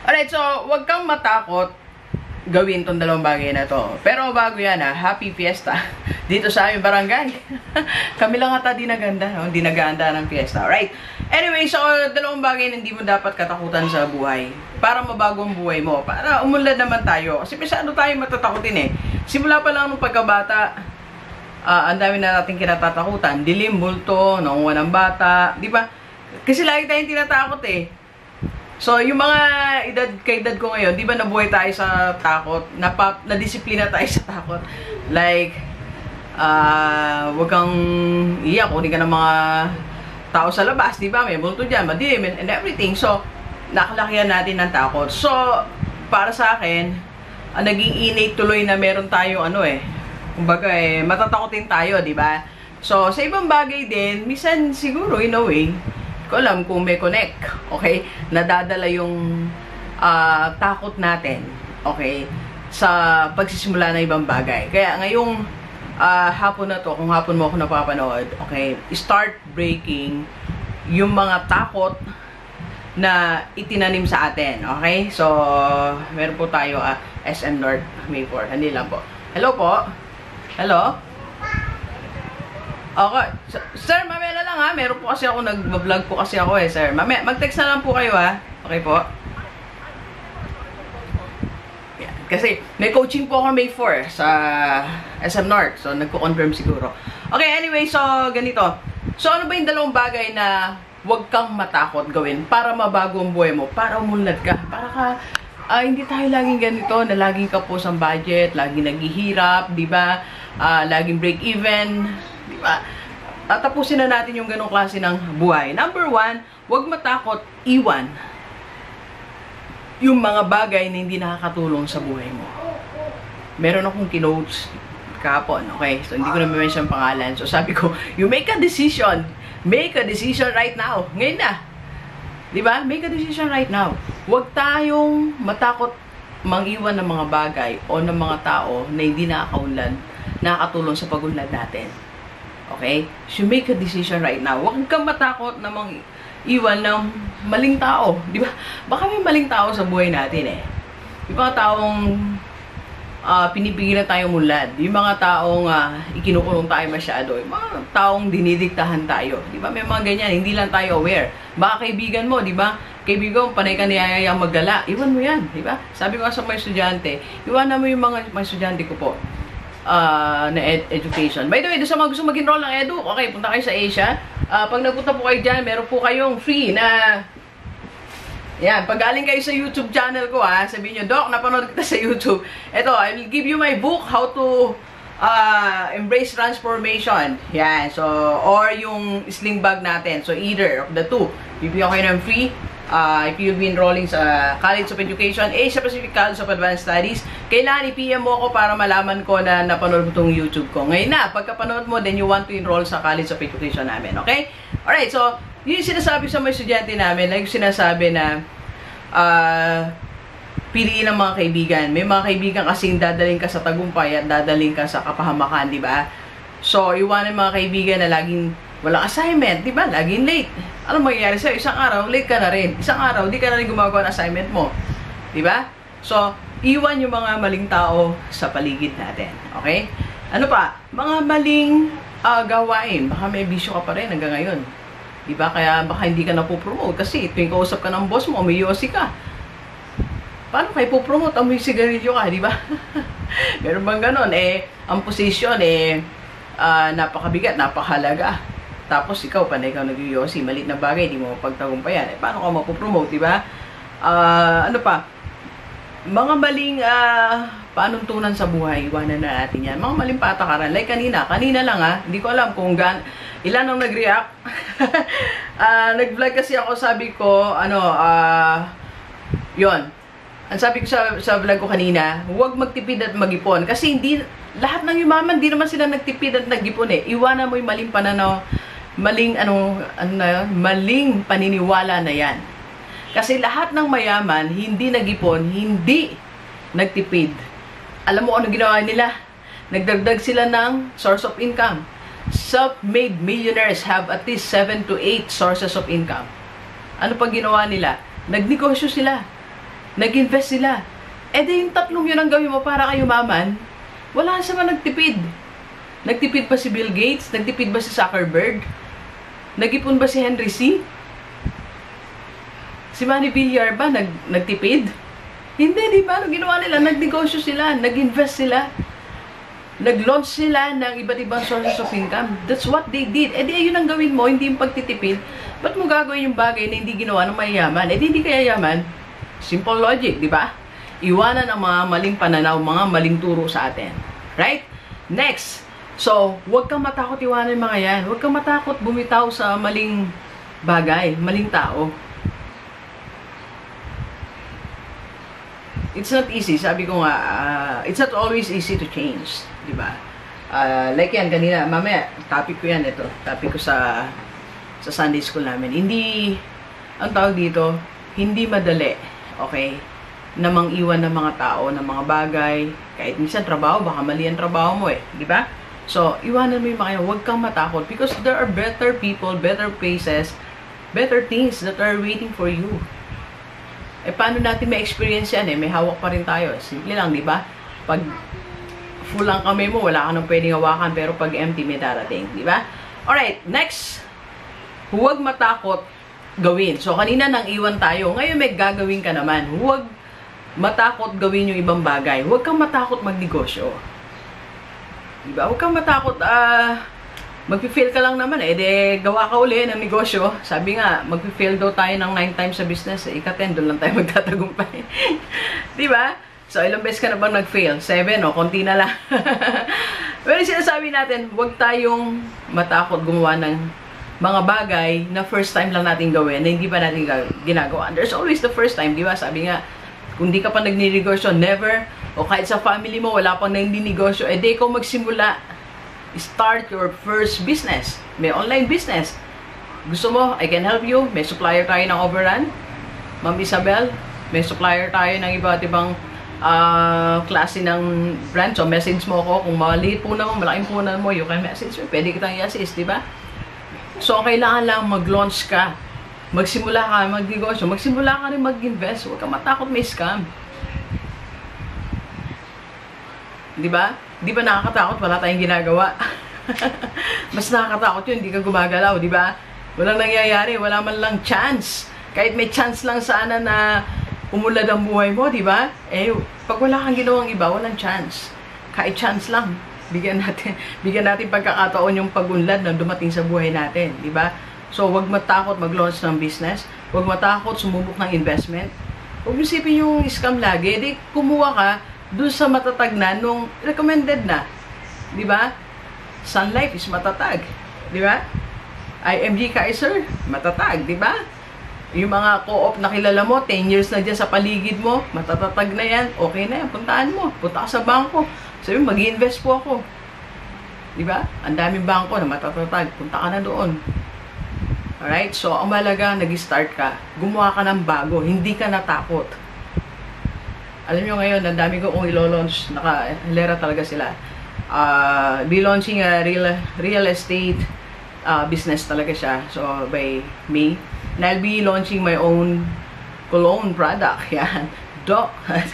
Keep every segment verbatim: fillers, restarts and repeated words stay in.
Alright, so wag kang matakot gawin tong dalawang bagay na to. Pero bago yan ha, happy fiesta dito sa aming barangay. Kami lang ata di naganda, no? Di naganda ng fiesta. Alright. Anyway, so dalawang bagay na hindi mo dapat katakutan sa buhay. Para mabago ang buhay mo. Para umunlad naman tayo. Kasi masyado tayo matatakutin eh. Simula pa lang nung pagkabata, uh, ang dami na natin kinatatakutan. Dilim, multo, naunguan ng bata. Di ba? Kasi lagi tayong tinatakot eh. So, yung mga edad, kaedad ko ngayon, di ba nabuhay tayo sa takot? Napa, nadisiplina tayo sa takot. Like, uh, wag kang iyak, kunin ka ng mga tao sa labas, di ba? May multo dyan, madilim, and everything. So, nakalakihan natin ng takot. So, para sa akin, ang naging innate tuloy na meron tayo, ano eh, kumbaga eh, matatakotin tayo, di ba? So, sa ibang bagay din, minsan siguro, in a way, ko alam kung may connect, okay? Nadadala yung uh, takot natin, okay? Sa pagsisimula ng ibang bagay. Kaya ngayong uh, hapon na to, kung hapon mo ako napapanood, okay? Start breaking yung mga takot na itinanim sa atin, okay? So, meron po tayo uh, S M North May four. Hindi lang po. Hello po? Hello? Okay. Sir, mamaya na lang ha. Meron po kasi ako, nag-vlog po kasi ako eh, sir. Mamaya, mag-text na lang po kayo ha. Okay po? Yan. Kasi, may coaching po ako May four sa S M North. So, nagko-confirm siguro. Okay, anyway, so, ganito. So, ano ba yung dalawang bagay na huwag kang matakot gawin para mabago ang buhay mo? Para umunlad ka. Para ka, uh, hindi tayo laging ganito na laging kapos ang budget, laging naghihirap, di ba? Uh, laging break-even. Diba? At tapusin na natin yung ganong klase ng buhay. Number one, huwag matakot iwan yung mga bagay na hindi nakakatulong sa buhay mo. Meron akong kinotes kahapon, okay? So, hindi ko na ma-mention pangalan. So, sabi ko, you make a decision. Make a decision right now. Ngayon na. Diba? Make a decision right now. Huwag tayong matakot mang-iwan ng mga bagay o ng mga tao na hindi nakakaunlad, nakakatulong sa pag-unlad natin. Okay? So, make a decision right now. Huwag kang matakot na mang iwan ng maling tao. Di ba? Baka may maling tao sa buhay natin eh. Yung mga taong uh, pinipigilan tayong mulad. Yung mga taong uh, ikinukulong tayo masyado. Yung mga taong dinidiktahan tayo. Di ba? May mga ganyan. Hindi lang tayo aware. Baka kaibigan mo, di ba? Kaibigan mo, panay ka niyayayang maggala. Iwan mo yan. Di ba? Sabi ko sa mga estudyante, iwanan mo yung mga, mga estudyante ko po. Uh, na ed education. By the way, doon sa mga gusto mag-enroll ng edu, okay, punta kayo sa Asia. Uh, pag nagpunta po kayo dyan, meron po kayong free na yan, pag galing kayo sa YouTube channel ko ha, sabihin nyo, Doc, napanood kita sa YouTube. Ito, I will give you my book, How to uh, Embrace Transformation. Yan, so, or yung sling bag natin. So, either of the two. Bibigyan kayo ng free. Uh, if you'll be enrolling sa College of Education, Asia Pacific College of Advanced Studies, kailangan i-P M mo ako para malaman ko na napanood mo itong YouTube ko. Ngayon na, pagkapanood mo, then you want to enroll sa College of Education namin, okay? Alright, so, yun yung sinasabi sa mga estudyante namin, like sinasabi na, uh, piliin ang mga kaibigan. May mga kaibigan kasing dadaling ka sa tagumpay at dadaling ka sa kapahamakan, di ba? So, iwanan mga kaibigan na laging walang assignment, di ba? Laging late. Ano mangyayari sa'yo? Isang araw, late ka na rin. Isang araw, di ka na rin gumagawa ng assignment mo. Di ba? So, iwan yung mga maling tao sa paligid natin. Okay? Ano pa? Mga maling uh, gawain. Baka may bisyo ka pa rin hanggang ngayon. Di ba? Kaya baka hindi ka na po-promote. Kasi tuwing kausap ka ng boss mo, may yosi ka. Paano kayo po-promote? Amoy sigarilyo ka, di ba? Meron bang ganon? Eh, ang position, eh, uh, napakabigat, napakahalaga. Tapos ikaw, panay ka nag-yosi, malit na bagay, di mo pagtagumpayan. Eh, paano ka mapopromote, di ba? Uh, ano pa? Mga maling uh, panuntunan sa buhay, iwanan na natin yan. Mga maling patakaran. Like kanina, kanina lang ha, hindi ko alam kung gan ilan ang nag-react. uh, Nag-vlog kasi ako, sabi ko, ano, ah, uh, yon. Ang sabi ko sa, sa vlog ko kanina, huwag magtipid at mag-ipon. Kasi hindi, lahat ng yumaman, hindi naman sila nagtipid at nag-ipon eh. Iwanan mo yung maling pananaw, maling, ano, ano na yun? Maling paniniwala na yan. Kasi lahat ng mayaman, hindi nag-ipon, hindi nagtipid. Alam mo ano ginawa nila? Nagdagdag sila ng source of income. Self-made millionaires have at least seven to eight sources of income. Ano pa ginawa nila? Nagnegosyo sila. Nag-invest sila. Eh di yung tatlong yun ang gawin mo para kayo maman, wala sa mga nagtipid. Nagtipid pa si Bill Gates? Nagtipid ba si Zuckerberg? Nag-ipon ba si Henry C? Si Manny Villar ba nag nagtipid? Hindi, di ba? Ano ginawa nila? Nagnegosyo sila, nag-invest sila, nag-launch sila ng iba't ibang sources of income. That's what they did. Eh di ayun ang gawin mo, hindi yung pagtitipid. Ba't mo gagawin yung bagay na hindi ginawa ng mayayaman? Eh di hindi kaya yaman. Simple logic, di ba? Iwanan ang mga maling pananaw, mga maling turo sa atin. Right? Next. So, huwag kang matakot iwanan mga yan. Huwag kang matakot bumitaw sa maling bagay, maling tao. It's not easy. Sabi ko nga, uh, it's not always easy to change. Diba? Uh, like yan, kanina, mamaya, topic ko yan, ito. Topic ko sa sa Sunday school namin. Hindi, ang tawag dito, hindi madali, okay, na mang-iwan ng mga tao, ng mga bagay, kahit minsan trabaho, baka mali ang trabaho mo eh. Diba? So, iwanan mo yung mga yan. Huwag kang matakot because there are better people, better places, better things that are waiting for you. Eh, paano natin may experience yan eh? May hawak pa rin tayo. Simple lang, di ba? Pag full ang kamay mo, wala ka nang pwedeng hawakan, pero pag empty, may darating, di ba? Alright, next. Huwag matakot gawin. So, kanina nang iwan tayo. Ngayon may gagawin ka naman. Huwag matakot gawin yung ibang bagay. Huwag kang matakot magnegosyo. Di ba? Huwag kang matakot, ah... Uh, mag-fail ka lang naman eh, de gawa ka uli ng negosyo. Sabi nga, mag-fail daw tayo ng nine times sa business, eh, ika-ten, doon lang tayo magtatagumpay. Diba? So, ilang beses ka na bang nag-fail? Seven, o, konti na lang. Pero sinasabi natin, huwag tayong matakot gumawa ng mga bagay na first time lang natin gawin, na hindi pa natin ginagawa. There's always the first time, diba? Sabi nga, kung di ka pa nagninegosyo, never, o kahit sa family mo, wala pang nagninegosyo, eh, di ikaw magsimula. Start your first business. May online business. Gusto mo, I can help you. May supplier tayo ng overrun. Ma'am Isabel, may supplier tayo ng iba't ibang uh, klase ng brand. So, message mo ako. Kung maliit po naman, malaking punan mo, you can message me. Pwede kitang i-assist, di ba? So, kailangan lang mag-launch ka. Magsimula ka, mag-negosyo. Magsimula ka rin mag-invest. Huwag ka matakot may scam. Di ba? Di ba nakakatakot? Wala tayong ginagawa. Mas nakakatakot yun, hindi ka gumagalaw, di ba? Walang nangyayari, wala man lang chance. Kahit may chance lang sana na umunlad ang buhay mo, di ba? Eh, pag wala kang ginawang iba, walang chance. Kahit chance lang. Bigyan natin, bigyan natin pagkakataon yung pag-unlad na dumating sa buhay natin, di ba? So, wag matakot mag-launch ng business. Wag matakot sumubok ng investment. Huwag isipin yung scam lagi. Di, kumuha ka doon sa matatag na nung recommended na. Di ba? Sun Life is matatag. Di ba? I M G Kaiser, matatag. Di ba? Yung mga co-op na kilala mo, ten years na dyan sa paligid mo, matatatag na yan. Okay na yan. Puntaan mo. Punta ka sa bangko. Sabi mo, mag-i-invest po ako. Di ba? Ang daming bangko na matatatag. Punta ka na doon. Alright? So, ang malaga, nag-start ka. Gumawa ka ng bago. Hindi ka natakot. Alam nyo ngayon, ang dami ko kung ilo-launch, naka-hilera talaga sila. Uh, be launching a real, real estate uh, business talaga siya. So, by May. And I'll be launching my own cologne product. Yan. Doc.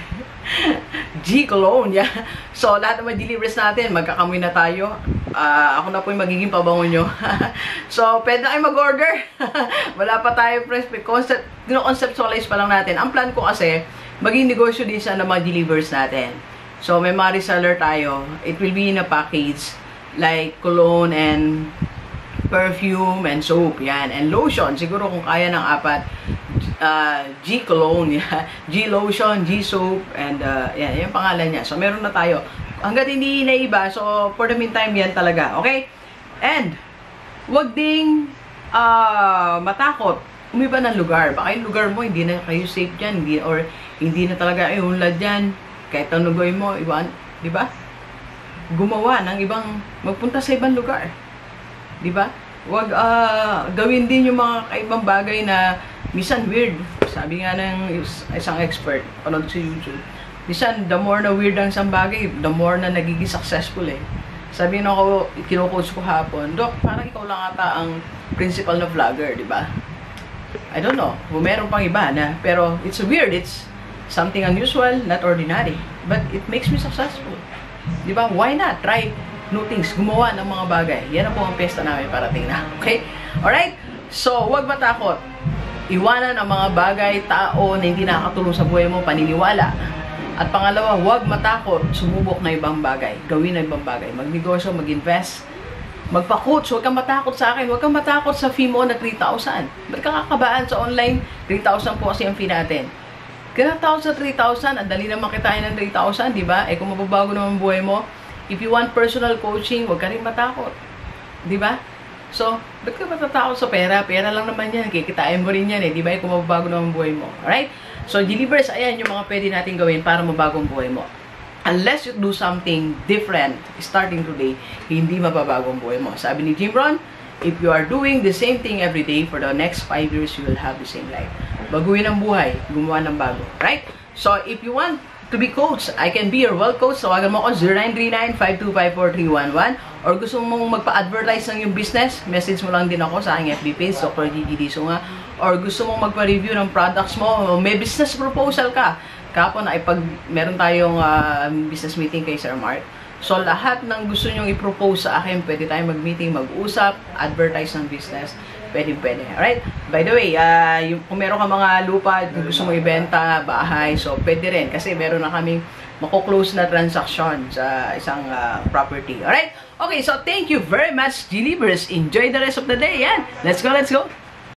G cologne. Yan. So, lahat ng mga deliveries natin, magkakamoy na tayo. Uh, ako na po yung magiging pabango nyo. So, pwede na kayo mag-order. Wala pa tayo, friends. Concept, conceptualize pa lang natin. Ang plan ko kasi, maging negosyo din siya ng mga delivers natin. So, may mga reseller tayo. It will be in a package like cologne and perfume and soap. Yan. And lotion. Siguro kung kaya ng apat. Uh, G cologne. G lotion, G soap. And uh, yan. Yan pangalan niya. So, meron na tayo. Hanggat hindi naiba. So, for the meantime, yan talaga. Okay? And, wag ding uh, matakot. Umiba ng lugar. Baka yung lugar mo, hindi na kayo safe dyan. Hindi, or hindi na talaga ay unlad dyan. Kahit ang lugoy mo, iwan, di ba? Gumawa ng ibang, magpunta sa ibang lugar. Di ba? Huwag uh, gawin din yung mga kaibang bagay na minsan weird. Sabi nga ng isang expert, panood sa YouTube. Minsan, the more na weird ang isang bagay, the more na nagiging successful eh. Sabi nga ako, kinucoach ko hapon, Dok, parang ikaw lang ata ang principal na vlogger, di ba? I don't know, kung meron pang iba na, pero it's weird, it's something unusual, not ordinary. But it makes me successful. Di ba? Why not? Try new things. Gumawa ng mga bagay. Yan ang po ang pesta namin parating na. Okay? Alright? So, huwag matakot. Iwanan ang mga bagay, tao na hindi nakakatulong sa buhay mo, paniniwala. At pangalawa, huwag matakot. Sumubok na ibang bagay. Gawin na ibang bagay. Magnegosyo, mag-invest. Magpa-coach, huwag kang matakot sa akin. Huwag kang matakot sa fee mo na three thousand. Ba't ka kakabaan sa online? three thousand po kasi ang fee natin. Kaya tao sa three thousand, ang dali naman kitain ng three thousand, di ba? Eh kung mababago naman buhay mo, if you want personal coaching, huwag ka rin matakot. Di ba? So, ba't ka matatakot sa pera? Pera lang naman yan. Kikitain mo rin yan eh. Di ba? Eh kung mababago naman buhay mo. Alright? So, Delivers, ayan yung mga pwede natin gawin para mabagong buhay mo. Unless you do something different starting today, hindi mababagong buhay mo. Sabi ni Jim Rohn, if you are doing the same thing every day for the next five years, you will have the same life. Baguhin ang buhay, gumawa ng bago. Right? So, if you want to be coach, I can be your wealth coach. Tawagan mo ako zero nine three nine, five two five, four three one one. Or gusto mong magpa-advertise ng yung business, message mo lang din ako sa aking F B page, Doctor Gigi Sunga. Or gusto mong magpa-review ng products mo, may business proposal ka. Kapon ay pag meron tayong uh, business meeting kay Sir Mark. So, lahat ng gusto nyong i-propose sa akin, pwede tayong mag-meeting, mag-usap, advertise ng business, pwede, pwede. Alright? By the way, uh, yung, kung meron ka mga lupa, gusto mong ibenta, bahay, so pwede rin. Kasi meron na kaming mako-close na transaction sa isang uh, property. Alright? Okay, so thank you very much, Delivers. Enjoy the rest of the day. Yan. Let's go, let's go.